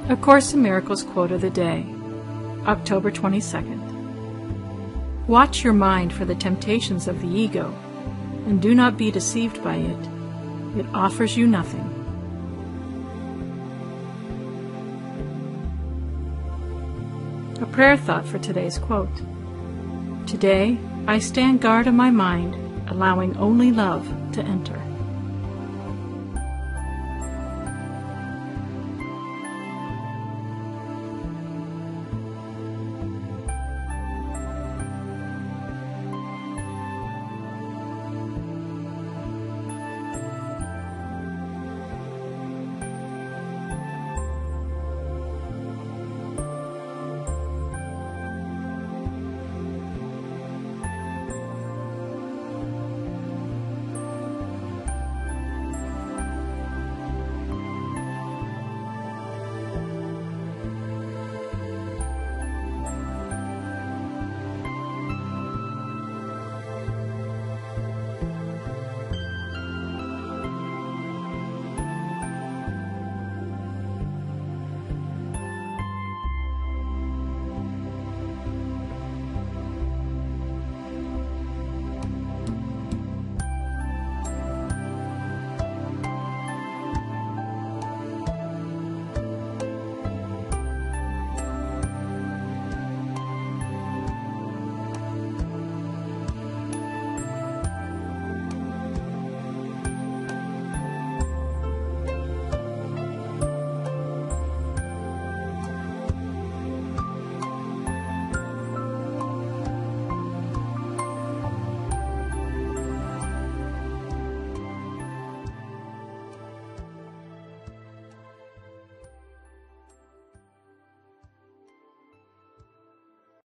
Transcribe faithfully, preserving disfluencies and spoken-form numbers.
A Course in Miracles quote of the day, October twenty-second. Watch your mind for the temptations of the ego, and do not be deceived by it. It offers you nothing. A prayer thought for today's quote. Today, I stand guard on my mind, allowing only love to enter.